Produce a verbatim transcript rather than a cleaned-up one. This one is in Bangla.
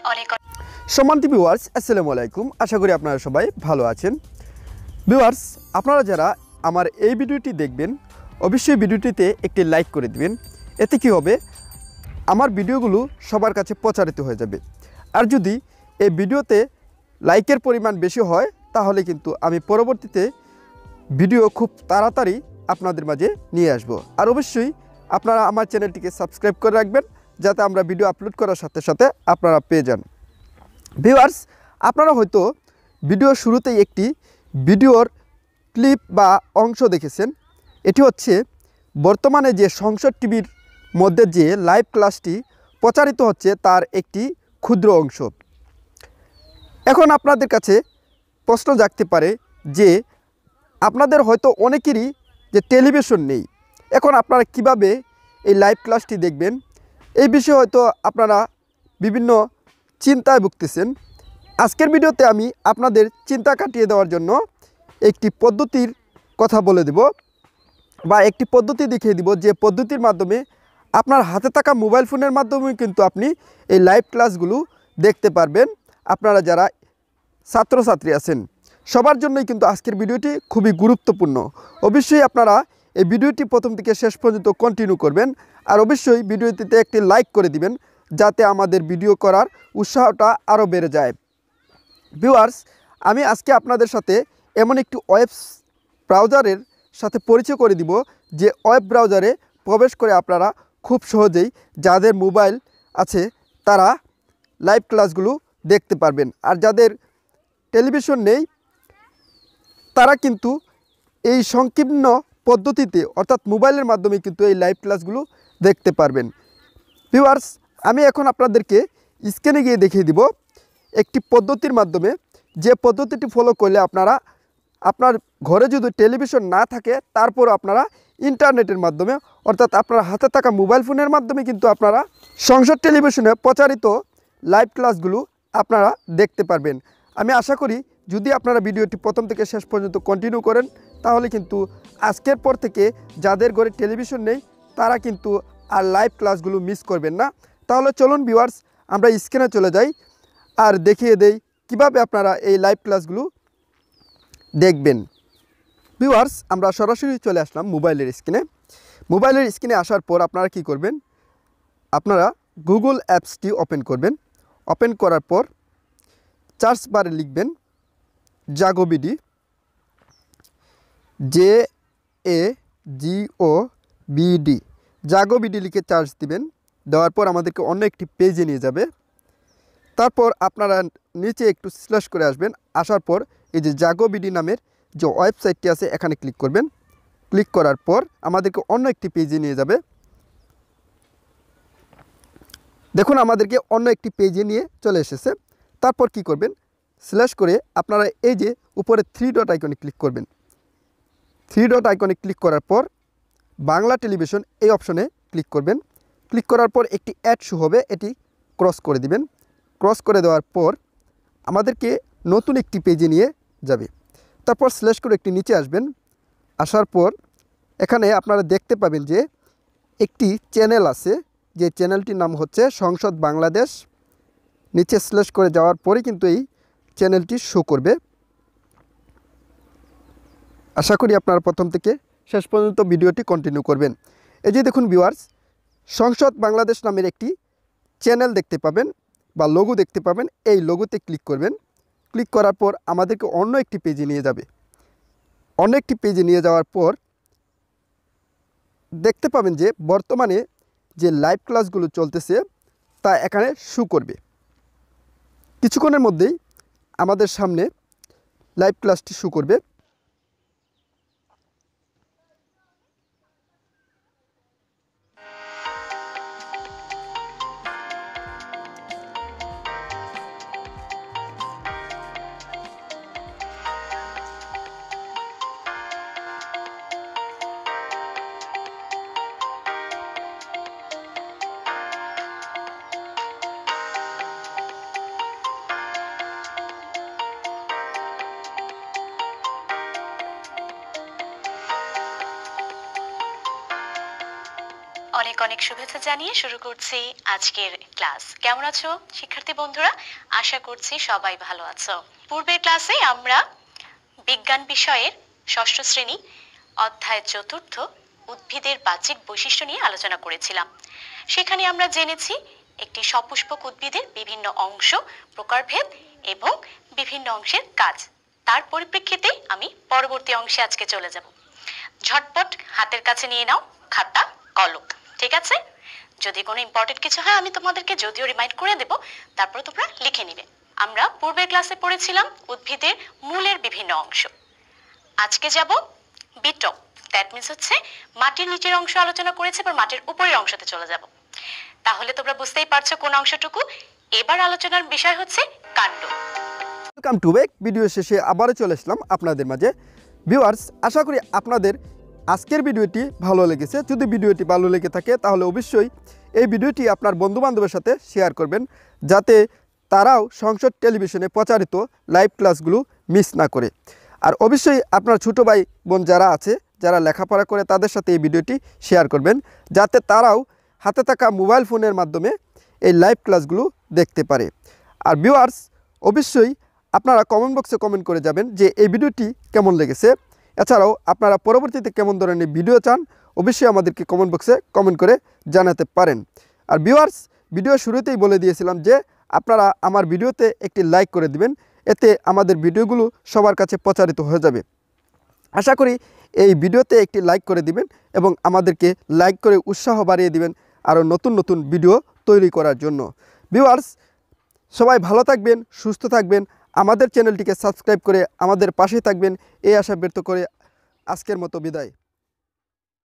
অনেক সম্মানিত ভিউয়ার্স, আসসালামু আলাইকুম। আশা করি আপনারা সবাই ভালো আছেন। ভিউয়ার্স, আপনারা যারা আমার এই ভিডিওটি দেখবেন অবশ্যই ভিডিওটিতে একটি লাইক করে দিবেন। এতে কি হবে, আমার ভিডিওগুলো সবার কাছে প্রচারিত হয়ে যাবে। আর যদি এই ভিডিওতে লাইকের পরিমাণ বেশি হয় তাহলে কিন্তু আমি পরবর্তীতে ভিডিও খুব তাড়াতাড়ি আপনাদের মাঝে নিয়ে আসব। আর অবশ্যই আপনারা আমার চ্যানেলটিকে সাবস্ক্রাইব করে রাখবেন যাতে আমরা ভিডিও আপলোড করার সাথে সাথে আপনারা পেয়ে যান। ভিউয়ার্স, আপনারা হয়তো ভিডিও শুরুতেই একটি ভিডিওর ক্লিপ বা অংশ দেখেছেন। এটি হচ্ছে বর্তমানে যে সংসদ টিভির মধ্যে যে লাইভ ক্লাসটি প্রচারিত হচ্ছে তার একটি ক্ষুদ্র অংশ। এখন আপনাদের কাছে প্রশ্ন জাগতে পারে যে আপনাদের হয়তো অনেকেরই যে টেলিভিশন নেই, এখন আপনারা কিভাবে এই লাইভ ক্লাসটি দেখবেন, এই বিষয়ে হয়তো আপনারা বিভিন্ন চিন্তায় ভুগতেছেন। আজকের ভিডিওতে আমি আপনাদের চিন্তা কাটিয়ে দেওয়ার জন্য একটি পদ্ধতির কথা বলে দেব বা একটি পদ্ধতি দেখিয়ে দিব, যে পদ্ধতির মাধ্যমে আপনার হাতে থাকা মোবাইল ফোনের মাধ্যমে কিন্তু আপনি এই লাইভ ক্লাসগুলো দেখতে পারবেন। আপনারা যারা ছাত্রছাত্রী আছেন সবার জন্যই কিন্তু আজকের ভিডিওটি খুবই গুরুত্বপূর্ণ। অবশ্যই আপনারা এই ভিডিওটি প্রথম থেকে শেষ পর্যন্ত কন্টিনিউ করবেন। আর অবশ্যই ভিডিওটিতে একটি লাইক করে দিবেন যাতে আমাদের ভিডিও করার উৎসাহটা আরও বেড়ে যায়। ভিউয়ার্স, আমি আজকে আপনাদের সাথে এমন একটি ওয়েব ব্রাউজারের সাথে পরিচয় করে দিব যে ওয়েব ব্রাউজারে প্রবেশ করে আপনারা খুব সহজেই যাদের মোবাইল আছে তারা লাইভ ক্লাসগুলো দেখতে পারবেন। আর যাদের টেলিভিশন নেই তারা কিন্তু এই সংকীর্ণ পদ্ধতিতে অর্থাৎ মোবাইলের মাধ্যমে কিন্তু এই লাইভ ক্লাসগুলো দেখতে পারবেন। ভিউয়ার্স, আমি এখন আপনাদেরকে স্ক্রিনে গিয়ে দেখিয়ে দিব একটি পদ্ধতির মাধ্যমে, যে পদ্ধতিটি ফলো করলে আপনারা আপনার ঘরে যদি টেলিভিশন না থাকে তারপরও আপনারা ইন্টারনেটের মাধ্যমে অর্থাৎ আপনার হাতে থাকা মোবাইল ফোনের মাধ্যমে কিন্তু আপনারা সংসদ টেলিভিশনে প্রচারিত লাইভ ক্লাসগুলো আপনারা দেখতে পারবেন। আমি আশা করি যদি আপনারা ভিডিওটি প্রথম থেকে শেষ পর্যন্ত কন্টিনিউ করেন তাহলে কিন্তু আজকের পর থেকে যাদের ঘরে টেলিভিশন নেই তারা কিন্তু আর লাইভ ক্লাসগুলো মিস করবেন না। তাহলে চলুন ভিউয়ার্স, আমরা স্ক্রিনে চলে যাই আর দেখিয়ে দেই কিভাবে আপনারা এই লাইভ ক্লাসগুলো দেখবেন। ভিউয়ার্স, আমরা সরাসরি চলে আসলাম মোবাইলের স্ক্রিনে। মোবাইলের স্ক্রিনে আসার পর আপনারা কি করবেন, আপনারা গুগল অ্যাপসটি ওপেন করবেন। ওপেন করার পর সার্চ বারে লিখবেন Jago BD, J A G O BD, Jago BD লিখে সার্চ দিবেন। দেওয়ার পর আমাদেরকে অন্য একটি পেজে নিয়ে যাবে। তারপর আপনারা নিচে একটু স্ল্যাশ করে আসবেন। আসার পর এই যে জাগো বিডি নামের যে ওয়েবসাইটটি আছে এখানে ক্লিক করবেন। ক্লিক করার পর আমাদেরকে অন্য একটি পেজে নিয়ে যাবে। দেখুন আমাদেরকে অন্য একটি পেজে নিয়ে চলে এসেছে। তারপর কি করবেন, স্ল্যাশ করে আপনারা এই যে উপরে থ্রি ডট আইকনে ক্লিক করবেন। থ্রি ডট আইকনে ক্লিক করার পর বাংলা টেলিভিশন এই অপশনে ক্লিক করবেন। ক্লিক করার পর একটি অ্যাড শো হবে, এটি ক্রস করে দিবেন। ক্রস করে দেওয়ার পর আমাদেরকে নতুন একটি পেজে নিয়ে যাবে। তারপর স্ল্যাশ করে একটি নিচে আসবেন। আসার পর এখানে আপনারা দেখতে পাবেন যে একটি চ্যানেল আছে, যে চ্যানেলটির নাম হচ্ছে সংসদ বাংলাদেশ। নিচে স্ল্যাশ করে যাওয়ার পরে কিন্তু এই চ্যানেলটি শো করবে। আশা করি আপনারা প্রথম থেকে শেষ পর্যন্ত ভিডিওটি কন্টিনিউ করবেন। এই যে দেখুন ভিউয়ার্স, সংসদ বাংলাদেশ নামের একটি চ্যানেল দেখতে পাবেন বা লোগো দেখতে পাবেন। এই লোগোতে ক্লিক করবেন। ক্লিক করার পর আমাদেরকে অন্য একটি পেজে নিয়ে যাবে। অন্য একটি পেজে নিয়ে যাওয়ার পর দেখতে পাবেন যে বর্তমানে যে লাইভ ক্লাসগুলো চলতেছে তা এখানে শো করবে। কিছুক্ষণের মধ্যেই আমাদের সামনে লাইভ ক্লাসটি শো করবে। অনেক অনেক শুভেচ্ছা জানিয়ে শুরু করছি আজকের ক্লাস। কেমন আছো শিক্ষার্থী বন্ধুরা? আশা করছি সবাই ভালো আছো। পূর্বের ক্লাসে আমরা বিজ্ঞান বিষয়ের ষষ্ঠ শ্রেণী অধ্যায় চতুর্থ উদ্ভিদের বাহ্যিক বৈশিষ্ট্য নিয়ে আলোচনা করেছিলাম। সেখানে আমরা জেনেছি একটি সপুষ্পক উদ্ভিদের বিভিন্ন অংশ, প্রকারভেদ এবং বিভিন্ন অংশের কাজ। তার পরিপ্রেক্ষিতে আমি পরবর্তী অংশে আজকে চলে যাব। ঝটপট হাতের কাছে নিয়ে নাও খাতা কলম, ঠিক আছে? যদি কোনো ইম্পর্টেন্ট কিছু হয় আমি তোমাদেরকে যদিও রিমাইন্ড করে দেব, তারপর তোমরা লিখে নিবে। আমরা পূর্বের ক্লাসে পড়েছিলাম উদ্ভিদের মূলের বিভিন্ন অংশ। আজকে যাব বিটপ, দ্যাট মিন্স হচ্ছে মাটির নিচের অংশ আলোচনা করেছে, এবার মাটির উপরের অংশতে চলে যাব। তাহলে তোমরা বুঝতেই পারছো কোন অংশটুকু। এবার আলোচনার বিষয় হচ্ছে কাণ্ড। Welcome to back. ভিডিও শেষে আবারও চলে আসলাম আপনাদের মাঝে। ভিউয়ার্স, আশা করি আপনাদের আজকের ভিডিওটি ভালো লেগেছে। যদি ভিডিওটি ভালো লেগে থাকে তাহলে অবশ্যই এই ভিডিওটি আপনার বন্ধুবান্ধবের সাথে শেয়ার করবেন, যাতে তারাও সংসদ টেলিভিশনে প্রচারিত লাইভ ক্লাসগুলো মিস না করে। আর অবশ্যই আপনার ছোটো ভাই বোন যারা আছে, যারা লেখাপড়া করে, তাদের সাথে এই ভিডিওটি শেয়ার করবেন, যাতে তারাও হাতে থাকা মোবাইল ফোনের মাধ্যমে এই লাইভ ক্লাসগুলো দেখতে পারে। আর ভিউয়ার্স, অবশ্যই আপনারা কমেন্ট বক্সে কমেন্ট করে যাবেন যে এই ভিডিওটি কেমন লেগেছে। এছাড়াও আপনারা পরবর্তীতে কেমন ধরনের ভিডিও চান অবশ্যই আমাদেরকে কমেন্ট বক্সে কমেন্ট করে জানাতে পারেন। আর ভিউয়ার্স, ভিডিও শুরুতেই বলে দিয়েছিলাম যে আপনারা আমার ভিডিওতে একটি লাইক করে দিবেন, এতে আমাদের ভিডিওগুলো সবার কাছে প্রচারিত হয়ে যাবে। আশা করি এই ভিডিওতে একটি লাইক করে দিবেন এবং আমাদেরকে লাইক করে উৎসাহ বাড়িয়ে দিবেন আরও নতুন নতুন ভিডিও তৈরি করার জন্য। ভিউয়ার্স, সবাই ভালো থাকবেন, সুস্থ থাকবেন, আমাদের চ্যানেলটিকে সাবস্ক্রাইব করে আমাদের পাশে থাকবেন, এই আশা ব্যক্ত করে আজকের মতো বিদায়।